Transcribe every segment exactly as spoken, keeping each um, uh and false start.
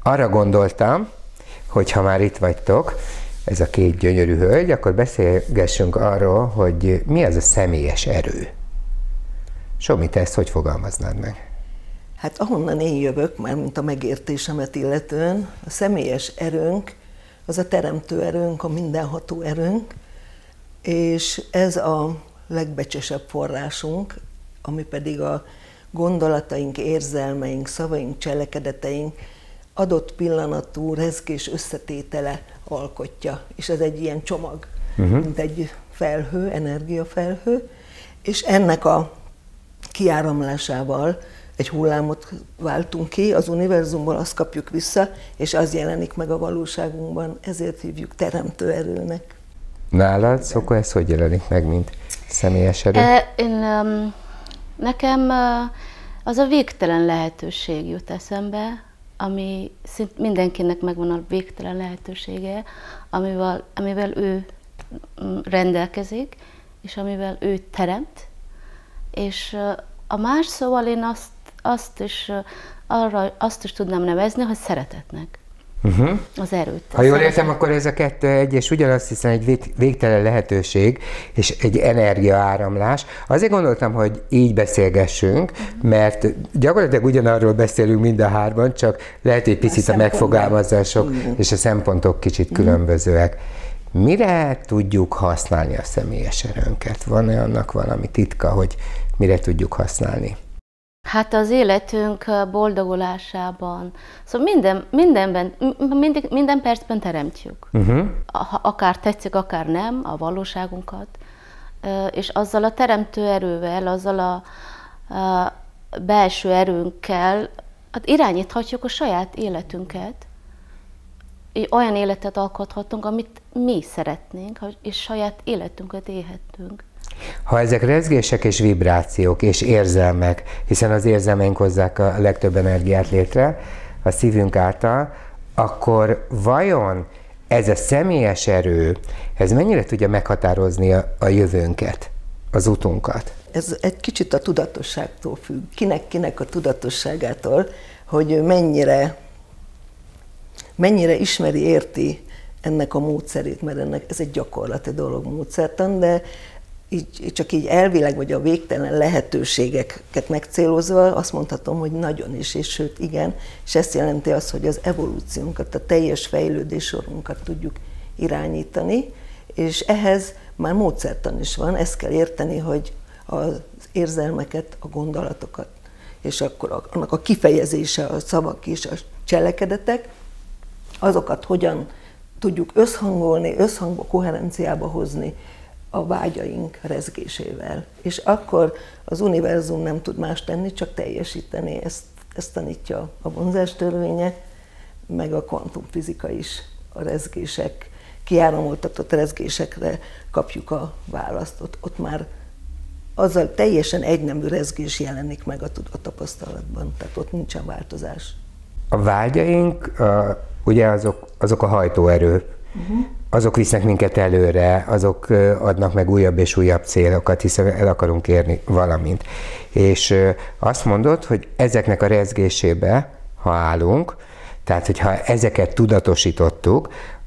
arra gondoltam, hogy ha már itt vagytok, ez a két gyönyörű hölgy, akkor beszélgessünk arról, hogy mi az a személyes erő. Somi, te ezt hogy fogalmaznád meg? Hát ahonnan én jövök, már mint a megértésemet illetően, a személyes erőnk, az a teremtő erőnk, a mindenható erőnk, és ez a legbecsesebb forrásunk, ami pedig a gondolataink, érzelmeink, szavaink, cselekedeteink adott pillanatú rezgés összetétele alkotja. És ez egy ilyen csomag, uh-huh. mint egy felhő, energiafelhő, és ennek a kiáramlásával egy hullámot váltunk ki, az univerzumból azt kapjuk vissza, és az jelenik meg a valóságunkban, ezért hívjuk teremtő erőnek. Nálad, Szoko, ez hogy jelenik meg, mint személyes erő? Én, nekem az a végtelen lehetőség jut eszembe, ami szint mindenkinek megvan a végtelen lehetősége, amivel, amivel ő rendelkezik, és amivel ő teremt. És a más szóval én azt, azt, is, arra, azt is tudnám nevezni, hogy szeretetnek. Uh-huh. Az erőt. Ha jól értem, akkor ez a kettő egy, és ugyanazt hiszem egy végtelen lehetőség, és egy energiaáramlás. Azért gondoltam, hogy így beszélgessünk, uh-huh. mert gyakorlatilag ugyanarról beszélünk mind a hárman, csak lehet, hogy picit a, a megfogalmazások uh-huh. és a szempontok kicsit uh-huh. különbözőek. Mire tudjuk használni a személyes erőnket? Van-e annak valami titka, hogy mire tudjuk használni? Hát az életünk boldogulásában, szóval minden, mindenben, mindig, minden percben teremtjük. Uh-huh. Akár tetszik, akár nem, a valóságunkat. És azzal a teremtő erővel, azzal a, a belső erőnkkel hát irányíthatjuk a saját életünket. Olyan életet alkothatunk, amit mi szeretnénk, és saját életünket élhetünk. Ha ezek rezgések és vibrációk és érzelmek, hiszen az érzelmeink hozzák a legtöbb energiát létre a szívünk által, akkor vajon ez a személyes erő, ez mennyire tudja meghatározni a, a jövőnket, az utunkat? Ez egy kicsit a tudatosságtól függ. Kinek-kinek a tudatosságától, hogy mennyire, mennyire ismeri, érti ennek a módszerét, mert ennek ez egy gyakorlati dolog, módszertan, de így, csak így elvileg, vagy a végtelen lehetőségeket megcélozva azt mondhatom, hogy nagyon is, és sőt igen, és ezt jelenti azt, hogy az evolúciónkat, a teljes fejlődés sorunkat tudjuk irányítani, és ehhez már módszertan is van, ezt kell érteni, hogy az érzelmeket, a gondolatokat, és akkor annak a kifejezése, a szavak és a cselekedetek, azokat hogyan tudjuk összhangolni, összhangba, koherenciába hozni a vágyaink rezgésével. És akkor az univerzum nem tud más tenni, csak teljesíteni. Ezt, ezt tanítja a vonzás törvénye, meg a kvantumfizika is. A rezgések, kiáramoltatott rezgésekre kapjuk a választ. Ott, ott már azzal teljesen egynemű rezgés jelenik meg a, a tapasztalatban, tehát ott nincsen változás. A vágyaink, a, ugye azok, azok a hajtóerő. Uh-huh. Azok visznek minket előre, azok adnak meg újabb és újabb célokat, hiszen el akarunk érni valamint. És azt mondod, hogy ezeknek a rezgésébe, ha állunk, tehát hogyha ezeket tudatosítottuk,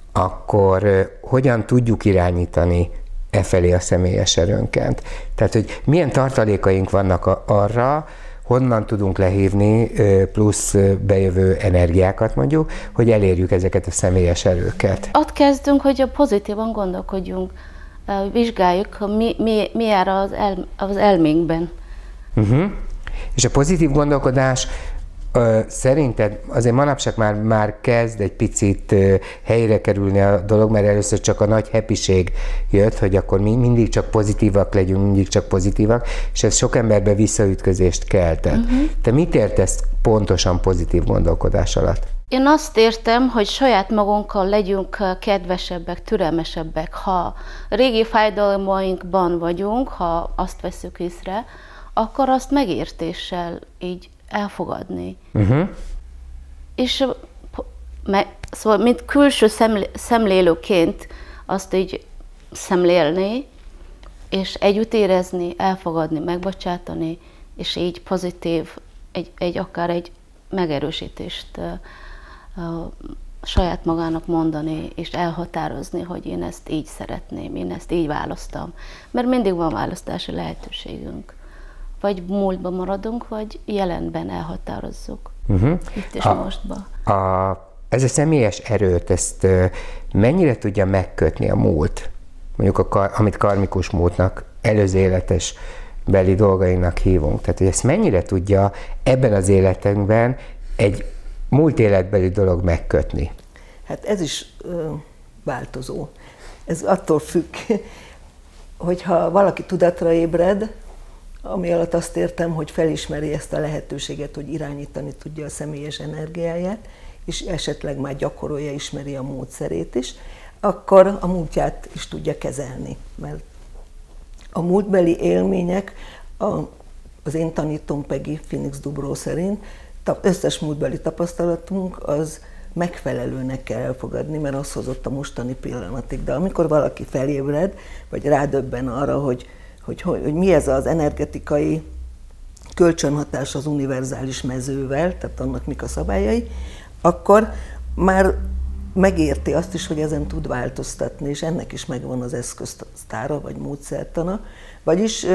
akkor hogyan tudjuk irányítani e felé a személyes erőnket? Tehát, hogy milyen tartalékaink vannak arra, honnan tudunk lehívni plusz bejövő energiákat mondjuk, hogy elérjük ezeket a személyes erőket. Ott kezdünk, hogy pozitívan gondolkodjunk, vizsgáljuk, hogy mi, mi, mi jár az, el, az elménkben. Uh-huh. És a pozitív gondolkodás ö, szerinted azért manapság már, már kezd egy picit ö, helyre kerülni a dolog, mert először csak a nagy happység jött, hogy akkor mi mindig csak pozitívak legyünk, mindig csak pozitívak, és ez sok emberbe visszaütközést keltett. Uh-huh. Te mit értesz pontosan pozitív gondolkodás alatt? Én azt értem, hogy saját magunkkal legyünk kedvesebbek, türelmesebbek. Ha régi fájdalmainkban vagyunk, ha azt veszük észre, akkor azt megértéssel így elfogadni. Uh-huh. És szóval, mint külső szemlé, szemlélőként azt így szemlélni, és együtt érezni, elfogadni, megbocsátani, és így pozitív, egy, egy akár egy megerősítést saját magának mondani, és elhatározni, hogy én ezt így szeretném, én ezt így választom. Mert mindig van választási lehetőségünk. Vagy múltban maradunk, vagy jelenben elhatározzuk. Uh-huh. Itt és a, mostban. A, ez a személyes erőt, ezt mennyire tudja megkötni a múlt? Mondjuk, a, amit karmikus múltnak, előző életes beli dolgainak hívunk. Tehát, hogy ezt mennyire tudja ebben az életünkben egy múlt életbeli dolog megkötni? Hát ez is ö, változó. Ez attól függ, hogyha valaki tudatra ébred, ami alatt azt értem, hogy felismeri ezt a lehetőséget, hogy irányítani tudja a személyes energiáját, és esetleg már gyakorolja, ismeri a módszerét is, akkor a múltját is tudja kezelni. Mert a múltbeli élmények, a, az én tanítóm Peggy Phoenix Dubró szerint, összes múltbeli tapasztalatunk az megfelelőnek kell elfogadni, mert az hozott a mostani pillanatig. De amikor valaki felébred, vagy rádöbben arra, hogy, hogy, hogy, hogy mi ez az energetikai kölcsönhatás az univerzális mezővel, tehát annak mik a szabályai, akkor már megérti azt is, hogy ezen tud változtatni, és ennek is megvan az eszköztára, vagy módszertana. Vagyis,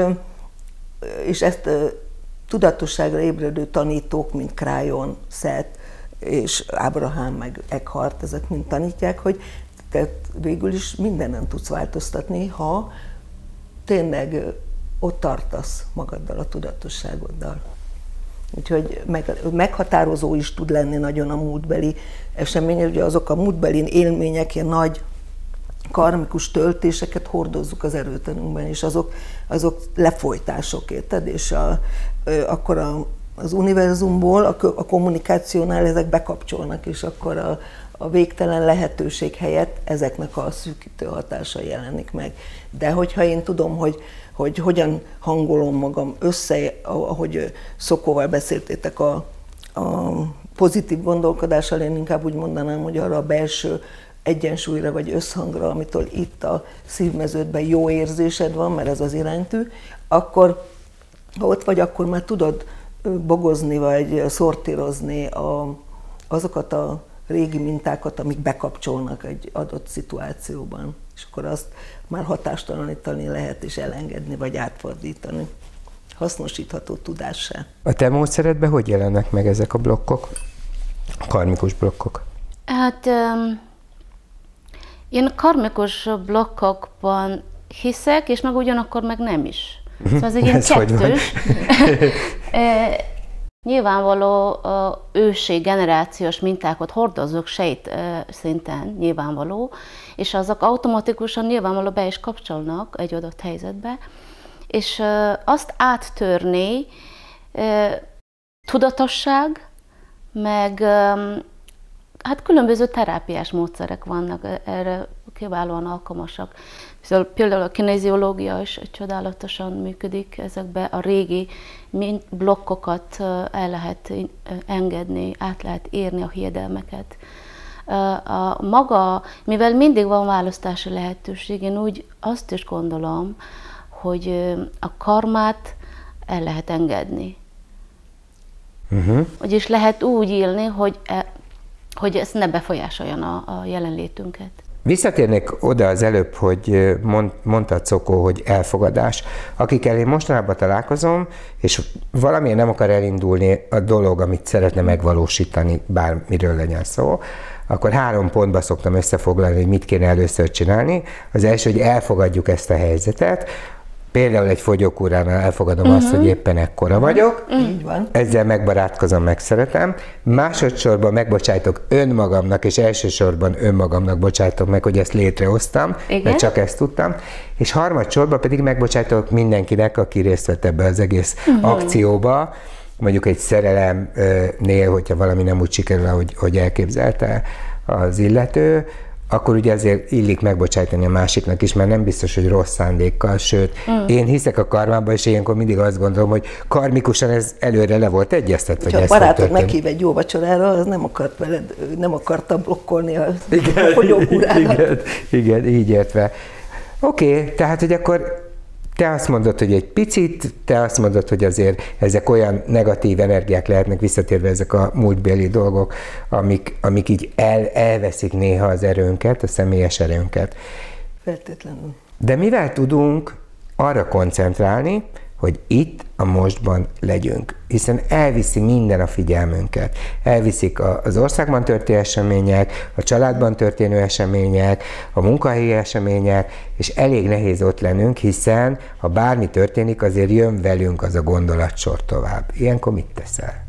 és ezt tudatosságra ébredő tanítók, mint Crayon, Seth és Abraham, meg Eckhart, ezek mind tanítják, hogy te végül is mindenen tudsz változtatni, ha tényleg ott tartasz magaddal, a tudatosságoddal. Úgyhogy meg, meghatározó is tud lenni nagyon a múltbeli események, ugye azok a múltbeli élmények, ilyen nagy karmikus töltéseket hordozzuk az erőtanünkben, és azok, azok lefolytások, érted? És a, akkor a, az univerzumból, a, a kommunikációnál ezek bekapcsolnak, és akkor a, a végtelen lehetőség helyett ezeknek a szűkítő hatása jelenik meg. De hogyha én tudom, hogy, hogy hogyan hangolom magam össze, ahogy Szokóval beszéltétek a, a pozitív gondolkodással, én inkább úgy mondanám, hogy arra a belső egyensúlyra vagy összhangra, amitől itt a szívmeződben jó érzésed van, mert ez az iránytű, akkor ha ott vagy, akkor már tudod bogozni vagy szortírozni a, azokat a régi mintákat, amik bekapcsolnak egy adott szituációban. És akkor azt már hatástalanítani lehet, és elengedni, vagy átfordítani. Hasznosítható tudássá. A te módszeredben hogy jelennek meg ezek a blokkok? A karmikus blokkok? Hát um, én a karmikus blokkokban hiszek, és meg ugyanakkor meg nem is. Szóval ez egy ilyen kettős. Nyilvánvaló ősi generációs mintákat hordozok sejt szinten, nyilvánvaló, és azok automatikusan nyilvánvaló be is kapcsolnak egy adott helyzetbe, és azt áttörni tudatosság, meg hát különböző terápiás módszerek vannak, erre kiválóan alkalmasak. Például a kineziológia is csodálatosan működik, ezekbe a régi blokkokat el lehet engedni, át lehet érni a hiedelmeket. A maga, mivel mindig van választási lehetőség, én úgy azt is gondolom, hogy a karmát el lehet engedni. Uh-huh. Vagyis lehet úgy élni, hogy, hogy ez ne befolyásoljon a, a jelenlétünket. Visszatérnék oda az előbb, hogy mond, mondtad, Szokó, hogy elfogadás. Akikkel én mostanában találkozom, és valamilyen nem akar elindulni a dolog, amit szeretne megvalósítani, bármiről legyen szó, akkor három pontba szoktam összefoglalni, hogy mit kéne először csinálni. Az első, hogy elfogadjuk ezt a helyzetet. Például egy fogyókúránál elfogadom uh-huh. azt, hogy éppen ekkora vagyok. Uh-huh. Így van. Ezzel megbarátkozom, megszeretem. Másodszorban megbocsájtok önmagamnak, és elsősorban önmagamnak bocsájtok meg, hogy ezt létrehoztam, igen? Mert csak ezt tudtam. És harmadsorban pedig megbocsájtok mindenkinek, aki részt vett ebbe az egész uh-huh. akcióba, mondjuk egy szerelemnél, hogyha valami nem úgy sikerül, ahogy, hogy elképzelte az illető, akkor ugye azért illik megbocsájtani a másiknak is, mert nem biztos, hogy rossz szándékkal, sőt, mm. én hiszek a karmában, és ilyenkor mindig azt gondolom, hogy karmikusan ez előre le volt egyeztetve. Ha a barátod meghív egy jó vacsorára, az nem akart veled, nem akarta blokkolni a, igen, a fogyókúrádat. Igen, igen, így értve. Oké, okay, tehát, hogy akkor te azt mondod, hogy egy picit, te azt mondod, hogy azért ezek olyan negatív energiák lehetnek, visszatérve ezek a múltbéli dolgok, amik, amik így el, elveszik néha az erőnket, a személyes erőnket. Feltétlenül. De mivel tudunk arra koncentrálni, hogy itt a mostban legyünk, hiszen elviszi minden a figyelmünket. Elviszik az országban történő események, a családban történő események, a munkahelyi események, és elég nehéz ott lennünk, hiszen ha bármi történik, azért jön velünk az a gondolatsor tovább. Ilyenkor mit teszel?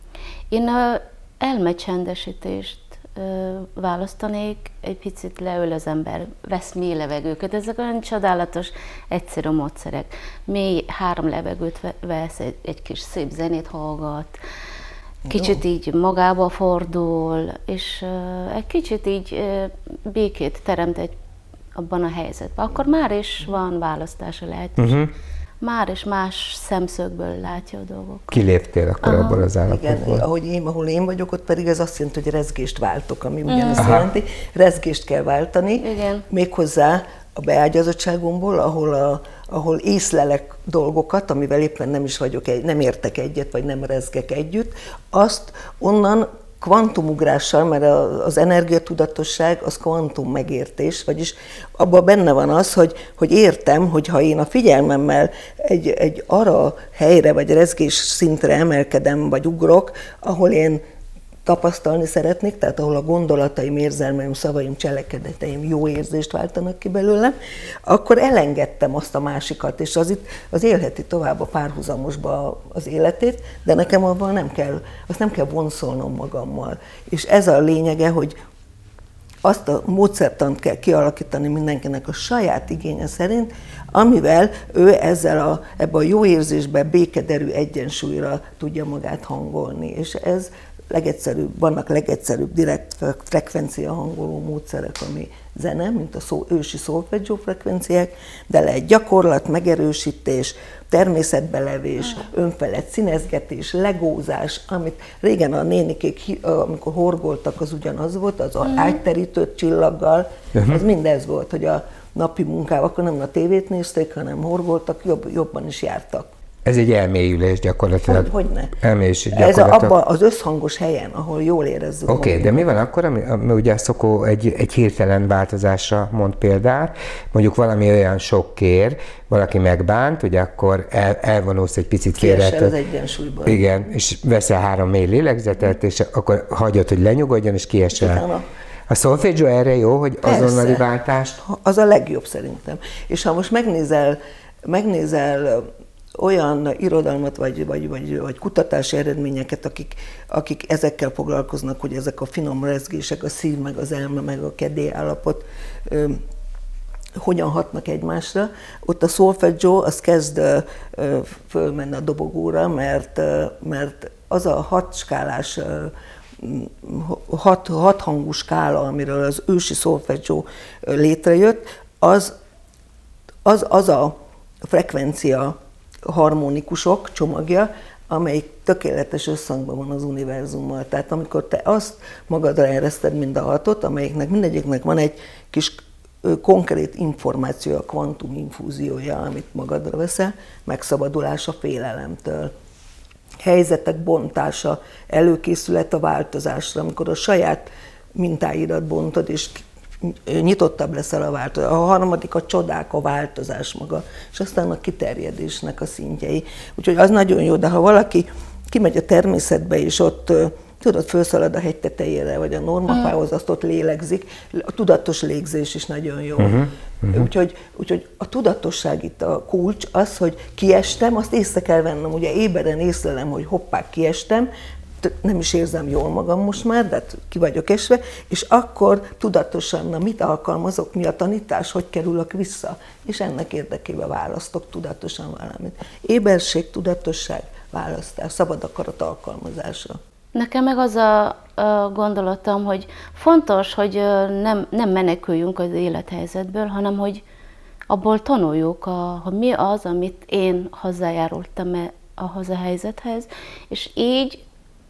Én a elmecsendesítést választanék, egy picit leül az ember, vesz mély levegőket. Ezek olyan csodálatos, egyszerű módszerek. Mély három levegőt vesz, egy, egy kis szép zenét hallgat, kicsit Jó. így magába fordul, és uh, egy kicsit így uh, békét teremt egy, abban a helyzetben. Akkor már is van választása lehetőség. Uh-huh. Már is más szemszögből látja a dolgokat. Kiléptél akkor Aha. abból az állapotból. Igen, ahogy én, ahol én vagyok, ott pedig ez azt jelenti, hogy rezgést váltok, ami ugyanazt Aha. jelenti. Rezgést kell váltani, Igen. méghozzá a beágyazottságomból, ahol, a, ahol észlelek dolgokat, amivel éppen nem is vagyok, egy, nem értek egyet, vagy nem rezgek együtt, azt onnan kvantumugrással, mert az energiatudatosság az kvantum megértés, vagyis abban benne van az, hogy, hogy értem, hogy ha én a figyelmemmel egy, egy arra helyre vagy rezgés szintre emelkedem, vagy ugrok, ahol én tapasztalni szeretnék, tehát ahol a gondolataim, érzelmeim, szavaim, cselekedeteim jó érzést váltanak ki belőlem, akkor elengedtem azt a másikat, és az itt az élheti tovább a párhuzamosba az életét, de nekem abban nem kell, azt nem kell vonszolnom magammal. És ez a lényege, hogy azt a módszertant kell kialakítani mindenkinek a saját igénye szerint, amivel ő ezzel a, ebbe a jó érzésbe, békederű egyensúlyra tudja magát hangolni. És ez legegyszerűbb, vannak legegyszerűbb direkt frekvencia hangoló módszerek, ami zene, mint a szó, ősi szolfeggio frekvenciák, de lehet gyakorlat, megerősítés, természetbelevés, önfelett színezgetés, legózás, amit régen a nénikék, amikor horgoltak, az ugyanaz volt, az ágyterítőt csillaggal, az mindez volt, hogy a napi munkával, akkor nem a tévét nézték, hanem horgoltak, jobb, jobban is jártak. Ez egy elmélyülés gyakorlatilag. Hogy, hogyne. Elmélyülés Ez abban az összhangos helyen, ahol jól érezzük. Oké, okay, de mi van akkor, ami, ami ugye a Szokó egy, egy hirtelen változásra mond példát, mondjuk valami olyan sok kér, valaki megbánt, ugye akkor el, elvonulsz egy picit félre. Kiesel az egyensúlyból. Igen, és veszel három mély lélegzetet, és akkor hagyod, hogy lenyugodjon, és kiesel. A szolfeggio erre jó, hogy Persze. azonnali váltást? Az a legjobb szerintem. És ha most megnézel, megnézel olyan irodalmat, vagy, vagy, vagy, vagy kutatási eredményeket, akik, akik ezekkel foglalkoznak, hogy ezek a finom rezgések, a szív, meg az elme, meg a kedély állapot ö, hogyan hatnak egymásra. Ott a szolfeggio az kezd ö, fölmenni a dobogóra, mert, ö, mert az a hat skálás, ö, hat, hat hangú skála, amiről az ősi szolfeggio létrejött, az, az, az a frekvencia harmonikusok csomagja, amelyik tökéletes összhangban van az univerzummal. Tehát amikor te azt magadra ereszted mind a hatot, amelyiknek mindegyiknek van egy kis konkrét információ, a kvantum infúziója, amit magadra veszel, megszabadulás a félelemtől. Helyzetek bontása, előkészület a változásra, amikor a saját mintáidat bontod, és nyitottabb leszel a változás. A harmadik a csodák, a változás maga, és aztán a kiterjedésnek a szintjei. Úgyhogy az nagyon jó, de ha valaki kimegy a természetbe, és ott tudod, felszalad a hegy tetejére, vagy a normafához, azt ott lélegzik, a tudatos légzés is nagyon jó. Uh-huh, uh-huh. Úgyhogy, úgyhogy a tudatosság itt a kulcs, az, hogy kiestem, azt észre kell vennem, ugye éberen észlelem, hogy hoppá, kiestem, nem is érzem jól magam most már, de ki vagyok esve, és akkor tudatosan, na mit alkalmazok, mi a tanítás, hogy kerülök vissza, és ennek érdekében választok tudatosan valamit. Éberség, tudatosság, választás, szabad akarat alkalmazása. Nekem meg az a, a gondolatom, hogy fontos, hogy nem, nem meneküljünk az élethelyzetből, hanem hogy abból tanuljuk, a, hogy mi az, amit én hozzájárultam ahhoz a helyzethez, és így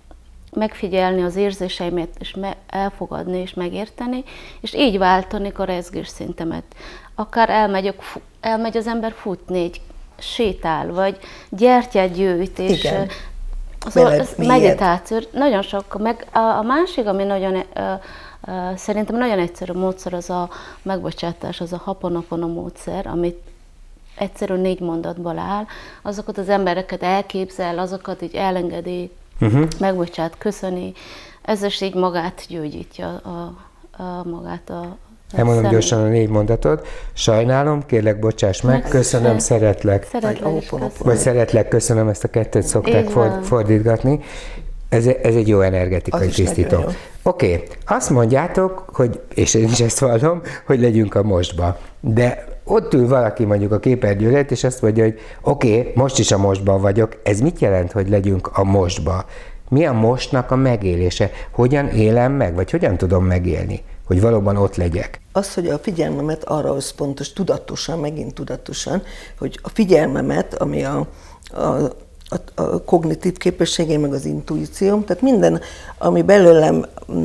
megfigyelni az érzéseimet, és me, elfogadni, és megérteni, és így váltani a rezgésszintemet. Akár elmegy, elmegy az ember futni, egy sétál, vagy gyertyát gyűjt, és igen. Szóval meditáció, nagyon sok. Meg a, a másik, ami nagyon, uh, uh, szerintem nagyon egyszerű módszer, az a megbocsátás, az a Ho'oponopono módszer, amit egyszerűen négy mondatból áll. Azokat az embereket elképzel, azokat így elengedi, uh-huh. megbocsát, köszöni. Ez is így magát gyógyítja, a, a, magát a Elmondom személy. Gyorsan a négy mondatot. Sajnálom, kérlek, bocsáss meg, meg köszönöm, szeretlek. Szeretlek, Vagy szeretlek, köszönöm, ezt a kettőt szokták for, fordítgatni. Ez, ez egy jó energetikai tisztító. Oké, okay. Azt mondjátok, hogy, és én is ezt vallom, hogy legyünk a mostba. De ott ül valaki mondjuk a képernyő előtt, és azt mondja, hogy oké, okay, most is a mostban vagyok. Ez mit jelent, hogy legyünk a mostba? Mi a mostnak a megélése? Hogyan élem meg, vagy hogyan tudom megélni, hogy valóban ott legyek? Az, hogy a figyelmemet arra összpontos, tudatosan, megint tudatosan, hogy a figyelmemet, ami a, a, a, a kognitív képességeim, meg az intuícióm, tehát minden, ami belőlem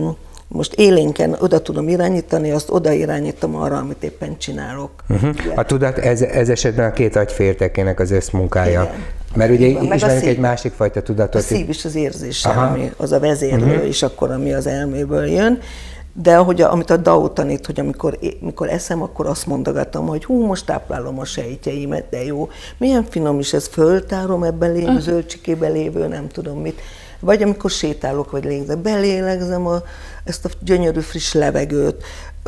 most élénken oda tudom irányítani, azt oda irányítom arra, amit éppen csinálok. Uh-huh. A tudat ez, ez esetben a két agyféltekének az összmunkája. Igen. Mert ugye ismerjük egy másik fajta tudatot. A szív is az érzése, ami az a vezérlő, uh-huh. és akkor, ami az elméből jön. De ahogy a, amit a Dao tanít, hogy amikor, amikor eszem, akkor azt mondogatom, hogy hú, most táplálom a sejtjeimet, de jó. Milyen finom is ez, föltárom ebben lévő, uh-huh. zöldcsikében lévő, nem tudom mit. Vagy amikor sétálok, vagy légzek, belélegzem a, ezt a gyönyörű friss levegőt,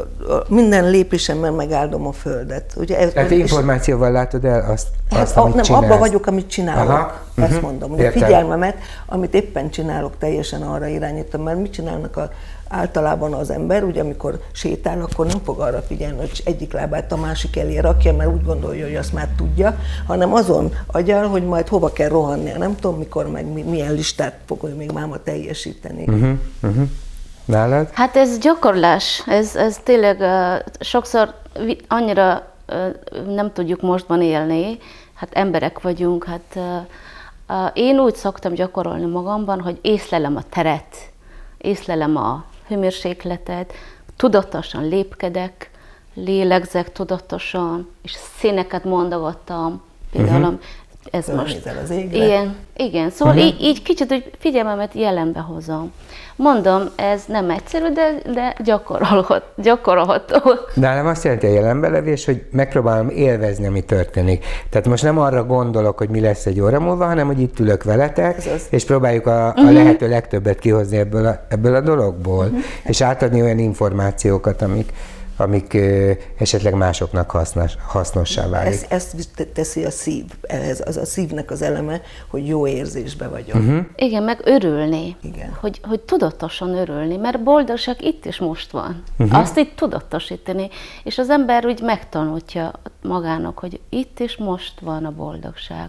minden lépésemben megáldom a földet. Ugye, Tehát információval látod el azt, azt amit nem, csinálsz? Abban vagyok, amit csinálok. Aha, ezt uh-huh. mondom. Ugye a figyelmemet, amit éppen csinálok, teljesen arra irányítom, mert mit csinálnak a, általában az ember, ugye amikor sétál, akkor nem fog arra figyelni, hogy egyik lábát a másik elé rakja, mert úgy gondolja, hogy azt már tudja, hanem azon agyal, hogy majd hova kell rohannia. Nem tudom, mikor, meg milyen listát fog még máma teljesíteni. Uh-huh, uh-huh. Nálad? Hát ez gyakorlás, ez, ez tényleg uh, sokszor annyira uh, nem tudjuk mostban élni, hát emberek vagyunk, hát uh, uh, én úgy szoktam gyakorolni magamban, hogy észlelem a teret, észlelem a hőmérsékletet, tudatosan lépkedek, lélegzek tudatosan, és színeket mondogattam, például uh-huh. ez most. Az égre. Igen, igen. Szóval uh-huh. így, így kicsit, hogy figyelmemet jelenbe hozom. Mondom, ez nem egyszerű, de, de gyakorolhat, gyakorolható. Nálam azt jelenti a jelenbelevés, hogy megpróbálom élvezni, ami történik. Tehát most nem arra gondolok, hogy mi lesz egy óra múlva, hanem hogy itt ülök veletek, az... és próbáljuk a, a uh-huh. lehető legtöbbet kihozni ebből a, ebből a dologból, uh-huh. és átadni olyan információkat, amik amik ö, esetleg másoknak hasznos, hasznossá válik. Ez, ezt teszi a szív, ez az a szívnek az eleme, hogy jó érzésbe vagyok. Uh-huh. Igen, meg örülni, Igen. Hogy, hogy tudatosan örülni, mert boldogság itt is most van. Uh-huh. Azt itt tudatosítani, és az ember úgy megtanulja magának, hogy itt is most van a boldogság.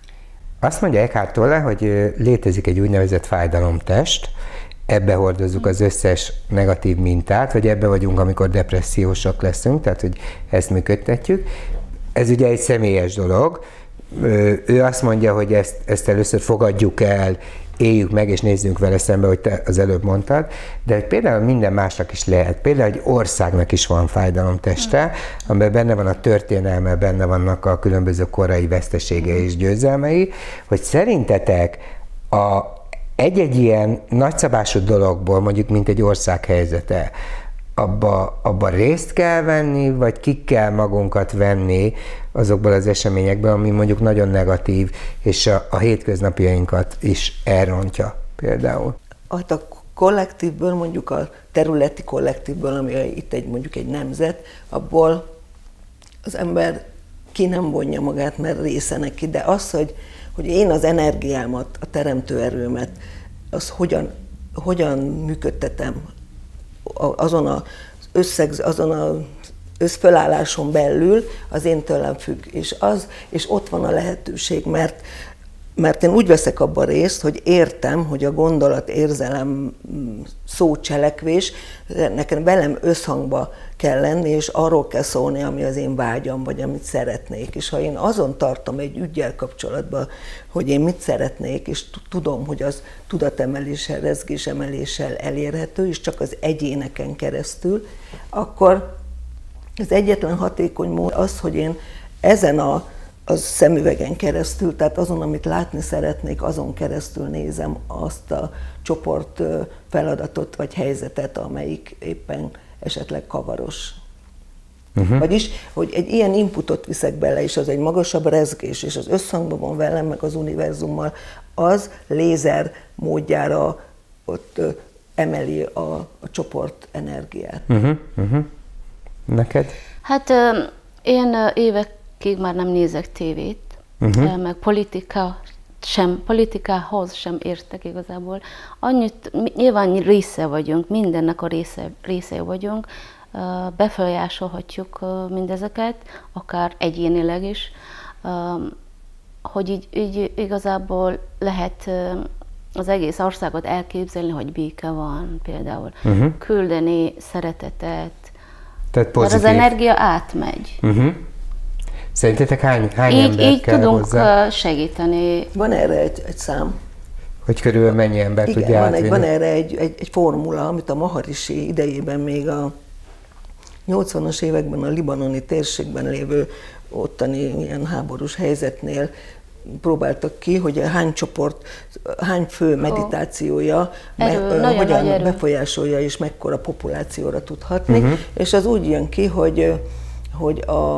Azt mondja Eckhart Tolle, hogy létezik egy úgynevezett fájdalomtest, ebbe hordozzuk az összes negatív mintát, vagy ebbe vagyunk, amikor depressziósak leszünk, tehát hogy ezt működtetjük. Ez ugye egy személyes dolog. Ő azt mondja, hogy ezt, ezt először fogadjuk el, éljük meg, és nézzünk vele szembe, hogy te az előbb mondtad, de hogy például minden másnak is lehet. Például egy országnak is van fájdalomteste, amiben benne van a történelme, benne vannak a különböző korai veszteségei és győzelmei, hogy szerintetek a egy-egy ilyen nagyszabású dologból, mondjuk mint egy ország helyzete, abba, abba részt kell venni, vagy ki kell magunkat venni azokból az eseményekből, ami mondjuk nagyon negatív, és a, a hétköznapjainkat is elrontja például. Hát a kollektívből, mondjuk a területi kollektívből, ami itt egy, mondjuk egy nemzet, abból az ember ki nem vonja magát, mert része neki, de az, hogy hogy én az energiámat, a teremtő erőmet, az hogyan, hogyan működtetem azon az összeg, azon az összfölálláson belül, az én tőlem függ. És, az, és ott van a lehetőség, mert mert én úgy veszek abban részt, hogy értem, hogy a gondolat, érzelem, szó, cselekvés nekem velem összhangba kell lenni, és arról kell szólni, ami az én vágyam, vagy amit szeretnék. És ha én azon tartom egy üggyel kapcsolatban, hogy én mit szeretnék, és tudom, hogy az tudatemeléssel, rezgésemeléssel elérhető, és csak az egyéneken keresztül, akkor az egyetlen hatékony mód az, hogy én ezen a az szemüvegen keresztül, tehát azon, amit látni szeretnék, azon keresztül nézem azt a csoport feladatot vagy helyzetet, amelyik éppen esetleg kavaros. Uh-huh. Vagyis, hogy egy ilyen inputot viszek bele, és az egy magasabb rezgés, és az összhangban van velem, meg az univerzummal, az lézer módjára ott emeli a, a csoport energiát. Uh-huh. Uh-huh. Neked? Hát én évek Kik már nem nézek tévét, uh-huh. meg politika sem, politikához sem értek igazából. Annyit, nyilván része vagyunk, mindennek a része, része vagyunk, befolyásolhatjuk mindezeket, akár egyénileg is, hogy így, így igazából lehet az egész országot elképzelni, hogy béke van például, uh-huh. küldeni szeretetet, tehát pozitív. Mert az energia átmegy. Uh-huh. Szerintetek hány, hány így, ember így kell tudunk hozzá? segíteni. Van erre egy, egy szám. Hogy körülbelül mennyi ember Igen, tudja van, átvinni? egy, van erre egy, egy, egy formula, amit a Maharishi idejében még a nyolcvanas években a libanoni térségben lévő ottani ilyen háborús helyzetnél próbáltak ki, hogy hány csoport, hány fő meditációja erő, me, hogyan befolyásolja és mekkora populációra tudhatni, uh-huh. és az úgy jön ki, hogy, hogy a,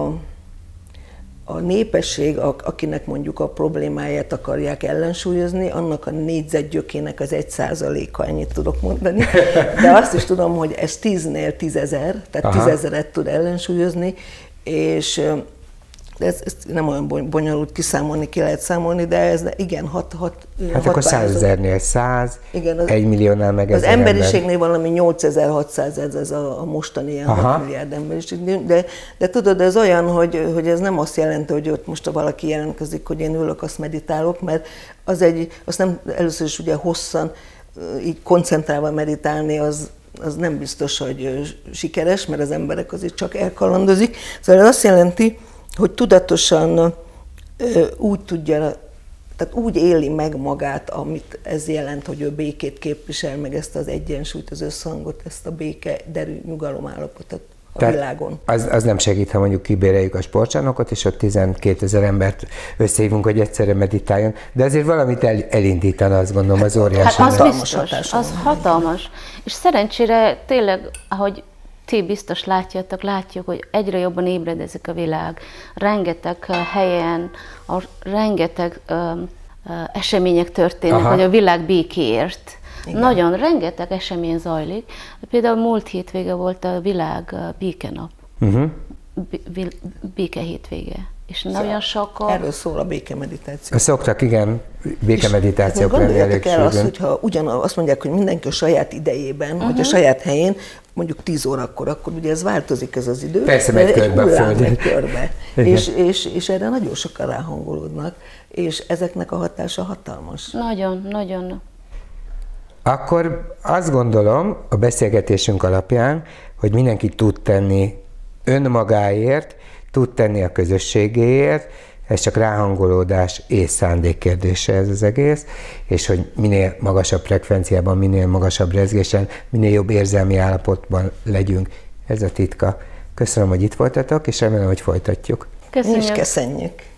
a népesség, akinek mondjuk a problémáját akarják ellensúlyozni, annak a négyzetgyökének az egy százaléka, ennyit tudok mondani, de azt is tudom, hogy ez tíznél tízezer, tehát Aha. tízezeret tud ellensúlyozni, és ez, ez nem olyan bonyolult kiszámolni, ki lehet számolni, de ez igen, hat, hat, hát hat akkor százezernél száz, egy milliónál meg az emberiségnél ember. Valami nyolcezer-hatszáz ez a, a mostani ilyen hat milliárd emberiség, de, de tudod, ez olyan, hogy, hogy ez nem azt jelenti, hogy ott most valaki jelentkezik, hogy én ülök, azt meditálok, mert az egy, azt nem először is ugye hosszan, így koncentrálva meditálni, az az nem biztos, hogy sikeres, mert az emberek azért csak elkalandozik. Szóval ez azt jelenti, hogy tudatosan úgy tudja, tehát úgy éli meg magát, amit ez jelent, hogy ő békét képvisel, meg ezt az egyensúlyt, az összhangot, ezt a béke, derű, nyugalom állapotot a tehát világon. Az, az nem segít, ha mondjuk kibéreljük a sportcsarnokot, és ott tizenkétezer embert összehívunk, hogy egyszerre meditáljon, de azért valamit el, elindítana, azt gondolom, az óriási. Hát az biztos, az hatalmas. És szerencsére tényleg, ahogy ti biztos látjátok, látjuk, hogy egyre jobban ébredezik a világ. Rengeteg helyen, a, rengeteg ö, ö, események történnek, Aha. hogy a világ békéért. Igen. Nagyon, rengeteg esemény zajlik. Például múlt hétvége volt a világ békenap. Uh-huh. Béke hétvége. És szóval nagyon sokan... Erről szól a békemeditáció. Szoktak, igen, békemeditációk lenni. Gondoljátok el azt, hogyha ugyan azt mondják, hogy mindenki a saját idejében, uh-huh. vagy a saját helyén, mondjuk tíz órakor, akkor ugye ez változik ez az idő. Persze, megy körbe a föld. körbe. és, és, és erre nagyon sokan ráhangolódnak, és ezeknek a hatása hatalmas. Nagyon, nagyon. Akkor azt gondolom a beszélgetésünk alapján, hogy mindenki tud tenni önmagáért, tud tenni a közösségéért, ez csak ráhangolódás és szándék kérdése ez az egész, és hogy minél magasabb frekvenciában, minél magasabb rezgésen, minél jobb érzelmi állapotban legyünk. Ez a titka. Köszönöm, hogy itt voltatok, és remélem, hogy folytatjuk. Köszönjük. És köszönjük.